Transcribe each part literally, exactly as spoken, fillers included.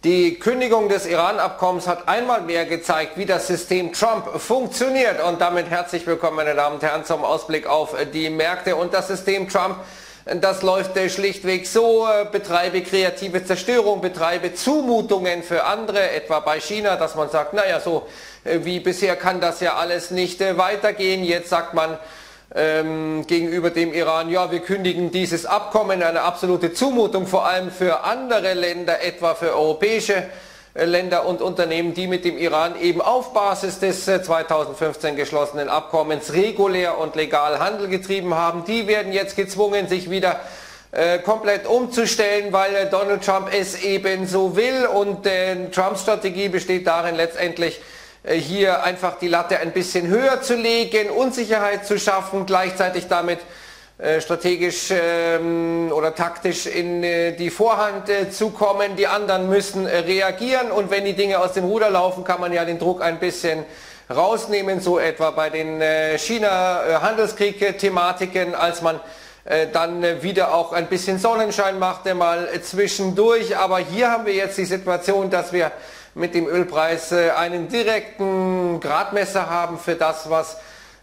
Die Kündigung des Iran-Abkommens hat einmal mehr gezeigt, wie das System Trump funktioniert. Und damit herzlich willkommen, meine Damen und Herren, zum Ausblick auf die Märkte. Und das System Trump, das läuft schlichtweg so: betreibe kreative Zerstörung, betreibe Zumutungen für andere, etwa bei China, dass man sagt, naja, so wie bisher kann das ja alles nicht weitergehen. Jetzt sagt man ähm, gegenüber dem Iran, ja, wir kündigen dieses Abkommen, eine absolute Zumutung, vor allem für andere Länder, etwa für europäische Länder und Unternehmen, die mit dem Iran eben auf Basis des zweitausendfünfzehn geschlossenen Abkommens regulär und legal Handel getrieben haben. Die werden jetzt gezwungen, sich wieder äh, komplett umzustellen, weil äh, Donald Trump es eben so will. Und äh, Trumps Strategie besteht darin, letztendlich äh, hier einfach die Latte ein bisschen höher zu legen, Unsicherheit zu schaffen, gleichzeitig damit strategisch ähm, oder taktisch in äh, die Vorhand äh, zu kommen. Die anderen müssen äh, reagieren, und wenn die Dinge aus dem Ruder laufen, kann man ja den Druck ein bisschen rausnehmen, so etwa bei den äh, China-Handelskrieg-Thematiken, als man äh, dann äh, wieder auch ein bisschen Sonnenschein machte, mal äh, zwischendurch. Aber hier haben wir jetzt die Situation, dass wir mit dem Ölpreis äh, einen direkten Gradmesser haben für das, was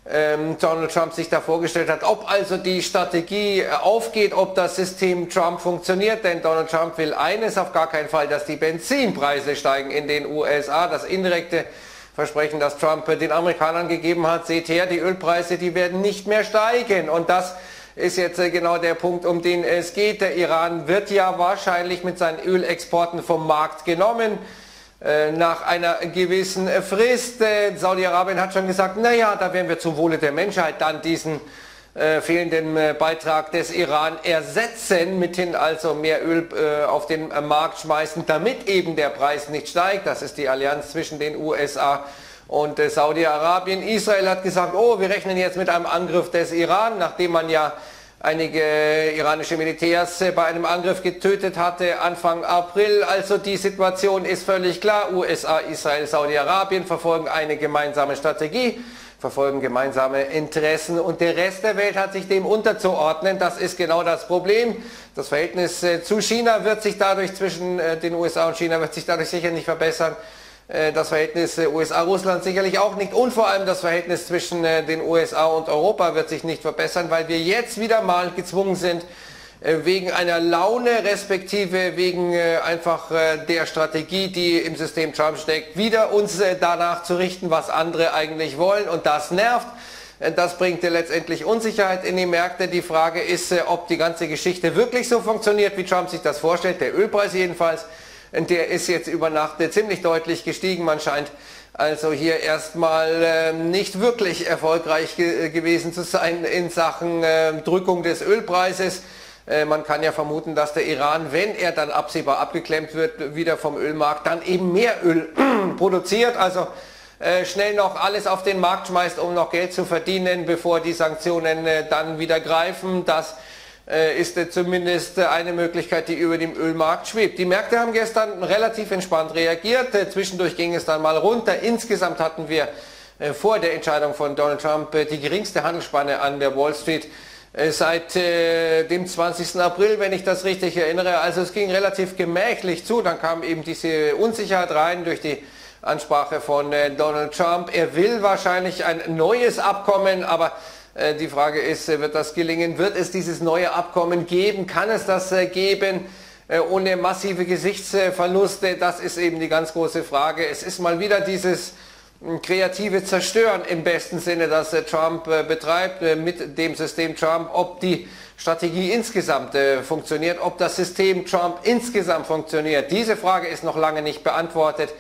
Donald Trump sich da vorgestellt hat, ob also die Strategie aufgeht, ob das System Trump funktioniert. Denn Donald Trump will eines auf gar keinen Fall, dass die Benzinpreise steigen in den U S A. Das indirekte Versprechen, das Trump den Amerikanern gegeben hat: seht her, die Ölpreise, die werden nicht mehr steigen. Und das ist jetzt genau der Punkt, um den es geht. Der Iran wird ja wahrscheinlich mit seinen Ölexporten vom Markt genommen nach einer gewissen Frist. Saudi-Arabien hat schon gesagt, naja, da werden wir zum Wohle der Menschheit dann diesen äh, fehlenden äh, Beitrag des Iran ersetzen, mithin also mehr Öl äh, auf den äh, Markt schmeißen, damit eben der Preis nicht steigt. Das ist die Allianz zwischen den U S A und äh, Saudi-Arabien. Israel hat gesagt, oh, wir rechnen jetzt mit einem Angriff des Iran, nachdem man ja einige iranische Militärs bei einem Angriff getötet hatte Anfang April. Also die Situation ist völlig klar. U S A, Israel, Saudi-Arabien verfolgen eine gemeinsame Strategie, verfolgen gemeinsame Interessen, und der Rest der Welt hat sich dem unterzuordnen. Das ist genau das Problem. Das Verhältnis zu China wird sich dadurch, zwischen den U S A und China, wird sich dadurch sicher nicht verbessern. Das Verhältnis U S A-Russland sicherlich auch nicht, und vor allem das Verhältnis zwischen den U S A und Europa wird sich nicht verbessern, weil wir jetzt wieder mal gezwungen sind, wegen einer Laune, respektive wegen einfach der Strategie, die im System Trump steckt, wieder uns danach zu richten, was andere eigentlich wollen, und das nervt. Das bringt letztendlich Unsicherheit in die Märkte. Die Frage ist, ob die ganze Geschichte wirklich so funktioniert, wie Trump sich das vorstellt. Der Ölpreis jedenfalls, der ist jetzt über Nacht ziemlich deutlich gestiegen. Man scheint also hier erstmal äh, nicht wirklich erfolgreich ge gewesen zu sein in Sachen äh, Drückung des Ölpreises. Äh, man kann ja vermuten, dass der Iran, wenn er dann absehbar abgeklemmt wird, wieder vom Ölmarkt, dann eben mehr Öl produziert. Also äh, schnell noch alles auf den Markt schmeißt, um noch Geld zu verdienen, bevor die Sanktionen äh, dann wieder greifen. Das ist zumindest eine Möglichkeit, die über dem Ölmarkt schwebt. Die Märkte haben gestern relativ entspannt reagiert. Zwischendurch ging es dann mal runter. Insgesamt hatten wir vor der Entscheidung von Donald Trump die geringste Handelsspanne an der Wall Street seit dem zwanzigsten April, wenn ich das richtig erinnere. Also es ging relativ gemächlich zu. Dann kam eben diese Unsicherheit rein durch die Ansprache von Donald Trump. Er will wahrscheinlich ein neues Abkommen, aber die Frage ist, wird das gelingen? Wird es dieses neue Abkommen geben? Kann es das geben ohne massive Gesichtsverluste? Das ist eben die ganz große Frage. Es ist mal wieder dieses kreative Zerstören im besten Sinne, das Trump betreibt mit dem System Trump. Ob die Strategie insgesamt funktioniert, ob das System Trump insgesamt funktioniert, diese Frage ist noch lange nicht beantwortet.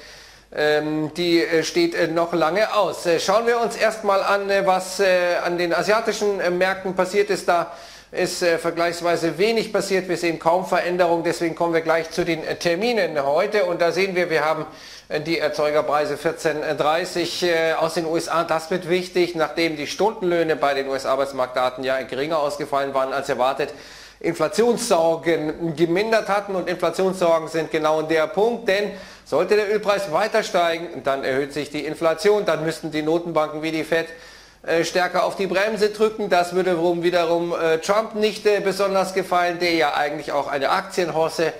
Die steht noch lange aus. Schauen wir uns erstmal an, was an den asiatischen Märkten passiert ist. Da ist vergleichsweise wenig passiert. Wir sehen kaum Veränderung. Deswegen kommen wir gleich zu den Terminen heute. Und da sehen wir, wir haben die Erzeugerpreise vierzehn Uhr dreißig aus den U S A. Das wird wichtig, nachdem die Stundenlöhne bei den U S-Arbeitsmarktdaten ja geringer ausgefallen waren als erwartet. Inflationssorgen gemindert hatten, und Inflationssorgen sind genau der Punkt, denn sollte der Ölpreis weiter steigen, dann erhöht sich die Inflation, dann müssten die Notenbanken wie die Fed äh, stärker auf die Bremse drücken. Das würde wiederum äh, Trump nicht äh, besonders gefallen, der ja eigentlich auch eine Aktienhosse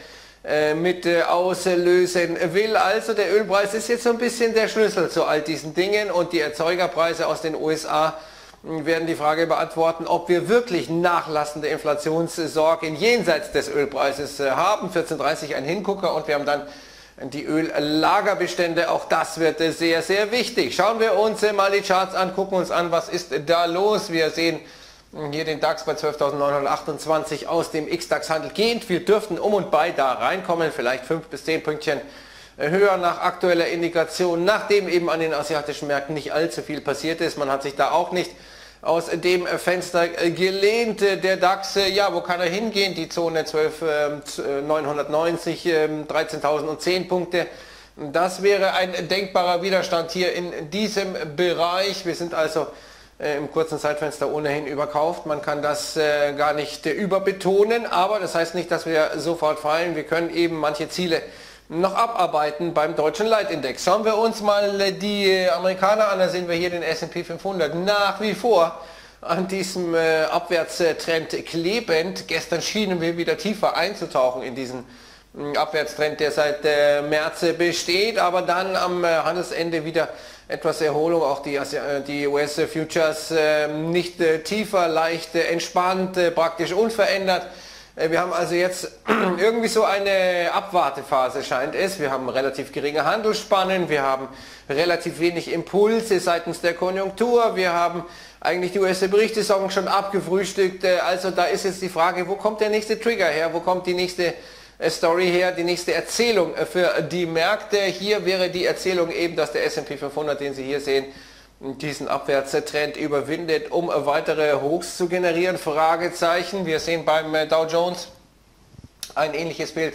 mit auslösen will. Also der Ölpreis ist jetzt so ein bisschen der Schlüssel zu all diesen Dingen und die Erzeugerpreise aus den U S A werden die Frage beantworten, ob wir wirklich nachlassende Inflationssorgen jenseits des Ölpreises haben. vierzehn Uhr dreißig ein Hingucker und wir haben dann die Öllagerbestände. Auch das wird sehr, sehr wichtig. Schauen wir uns mal die Charts an, gucken uns an, was ist da los. Wir sehen hier den DAX bei zwölftausendneunhundertachtundzwanzig aus dem X DAX-Handel gehend. Wir dürften um und bei da reinkommen, vielleicht fünf bis zehn Pünktchen höher nach aktueller Indikation, nachdem eben an den asiatischen Märkten nicht allzu viel passiert ist. Man hat sich da auch nicht aus dem Fenster gelehnt. Der DAX, ja, wo kann er hingehen? Die Zone zwölftausendneunhundertneunzig, dreizehntausendzehn Punkte. Das wäre ein denkbarer Widerstand hier in diesem Bereich. Wir sind also im kurzen Zeitfenster ohnehin überkauft. Man kann das äh, gar nicht äh, überbetonen, aber das heißt nicht, dass wir sofort fallen. Wir können eben manche Ziele noch abarbeiten beim deutschen Leitindex. Schauen wir uns mal äh, die Amerikaner an, da sehen wir hier den S und P fünfhundert nach wie vor an diesem äh, Abwärtstrend klebend. Gestern schienen wir wieder tiefer einzutauchen in diesen äh, Abwärtstrend, der seit äh, März äh, besteht, aber dann am äh, Handelsende wieder etwas Erholung, auch die, die U S-Futures äh, nicht äh, tiefer, leicht äh, entspannt, äh, praktisch unverändert. Äh, wir haben also jetzt irgendwie so eine Abwartephase, scheint es. Wir haben relativ geringe Handelsspannen, wir haben relativ wenig Impulse seitens der Konjunktur, wir haben eigentlich die U S-Berichtssaison schon abgefrühstückt. Äh, also da ist jetzt die Frage, wo kommt der nächste Trigger her, wo kommt die nächste Story her, die nächste Erzählung für die Märkte. Hier wäre die Erzählung eben, dass der S und P fünfhundert, den Sie hier sehen, diesen Abwärtstrend überwindet, um weitere Hochs zu generieren. Fragezeichen. Wir sehen beim Dow Jones ein ähnliches Bild,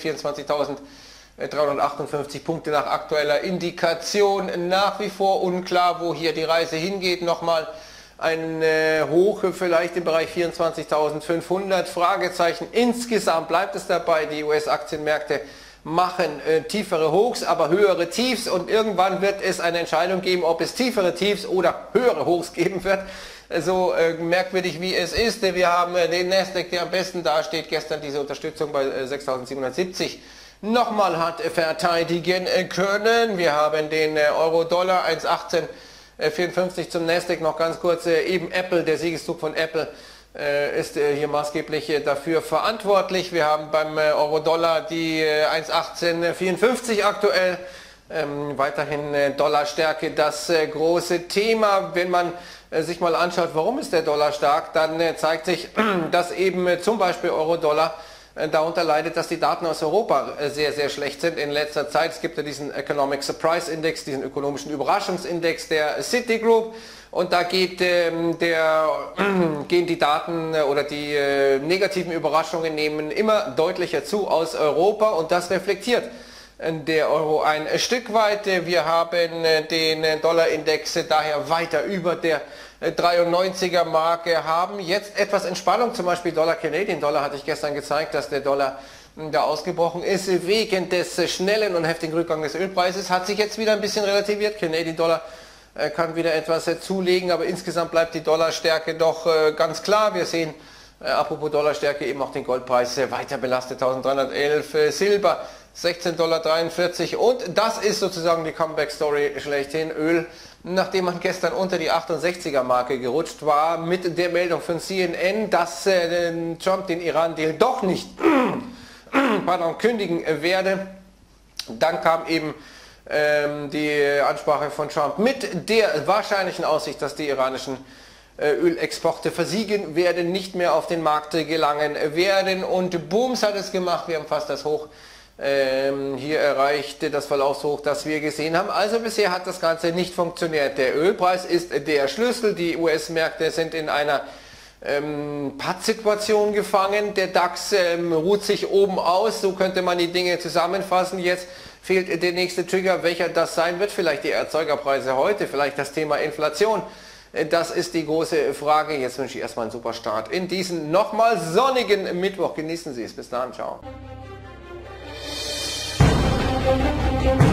vierundzwanzigtausenddreihundertachtundfünfzig Punkte nach aktueller Indikation. Nach wie vor unklar, wo hier die Reise hingeht. Nochmal ein äh, Hoch vielleicht im Bereich vierundzwanzigtausendfünfhundert, Fragezeichen. Insgesamt bleibt es dabei, die U S-Aktienmärkte machen äh, tiefere Hochs, aber höhere Tiefs und irgendwann wird es eine Entscheidung geben, ob es tiefere Tiefs oder höhere Hochs geben wird. So äh, merkwürdig wie es ist. Wir haben äh, den Nasdaq, der am besten dasteht, gestern diese Unterstützung bei äh, sechstausendsiebenhundertsiebzig nochmal hat äh, verteidigen äh, können. Wir haben den äh, Euro-Dollar eins Komma achtzehn vierundfünfzig zum Nasdaq. Noch ganz kurz, eben Apple, der Siegeszug von Apple äh, ist äh, hier maßgeblich äh, dafür verantwortlich. Wir haben beim äh, Euro-Dollar die äh, eins Komma achtzehn vierundfünfzig aktuell. Ähm, weiterhin äh, Dollarstärke das äh, große Thema. Wenn man äh, sich mal anschaut, warum ist der Dollar stark, dann äh, zeigt sich, dass eben äh, zum Beispiel Euro-Dollar darunter leidet, dass die Daten aus Europa sehr, sehr schlecht sind in letzter Zeit. Es gibt ja diesen Economic Surprise Index, diesen ökonomischen Überraschungsindex der Citigroup und da geht, ähm, der, äh, gehen die Daten oder die äh, negativen Überraschungen nehmen immer deutlicher zu aus Europa und das reflektiert der Euro ein Stück weit. Wir haben den Dollarindex daher weiter über der dreiundneunziger Marke, haben jetzt etwas Entspannung, zum Beispiel Dollar Canadian Dollar hatte ich gestern gezeigt, dass der Dollar da ausgebrochen ist wegen des schnellen und heftigen Rückgangs des Ölpreises, hat sich jetzt wieder ein bisschen relativiert. Canadian Dollar kann wieder etwas zulegen, aber insgesamt bleibt die Dollarstärke doch ganz klar. Wir sehen, apropos Dollarstärke, eben auch den Goldpreis weiter belastet, eintausenddreihundertelf, Silber sechzehn Komma dreiundvierzig Dollar und das ist sozusagen die Comeback-Story schlechthin. Öl, nachdem man gestern unter die achtundsechziger Marke gerutscht war, mit der Meldung von C N N, dass äh, Trump den Iran-Deal doch nicht pardon, kündigen werde. Dann kam eben ähm, die Ansprache von Trump mit der wahrscheinlichen Aussicht, dass die iranischen Ölexporte versiegen werden, nicht mehr auf den Markt gelangen werden und booms hat es gemacht. Wir haben fast das Hoch ähm, hier erreicht, das Verlaufshoch, das wir gesehen haben. Also bisher hat das Ganze nicht funktioniert. Der Ölpreis ist der Schlüssel. Die U S-Märkte sind in einer ähm, Pattsituation gefangen. Der DAX ähm, ruht sich oben aus. So könnte man die Dinge zusammenfassen. Jetzt fehlt der nächste Trigger. Welcher das sein wird? Vielleicht die Erzeugerpreise heute, vielleicht das Thema Inflation. Das ist die große Frage. Jetzt wünsche ich erstmal einen super Start in diesen nochmal sonnigen Mittwoch. Genießen Sie es. Bis dann. Ciao.